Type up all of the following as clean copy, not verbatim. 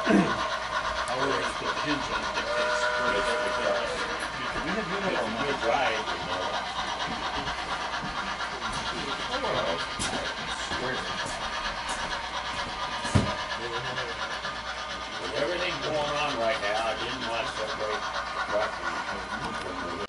However, it's the hinge that dictates where it's going to go. We have uniform on the drive. With everything going on right now, I didn't want to separate the truck from the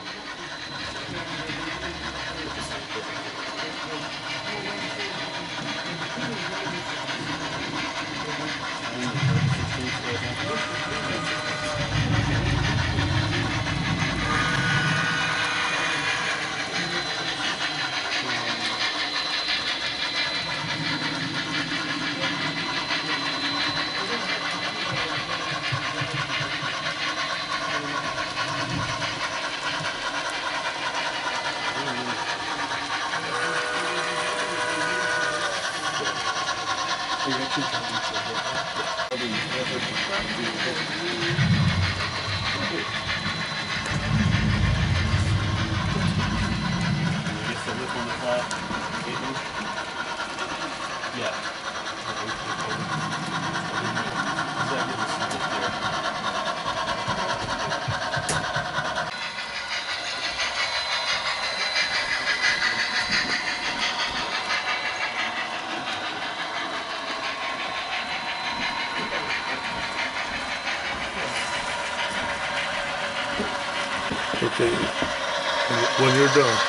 Okay, when you're done.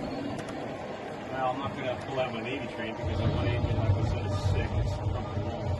Well, I'm not going to pull out my Navy train because my engine, like I said, is sick. It's coming along.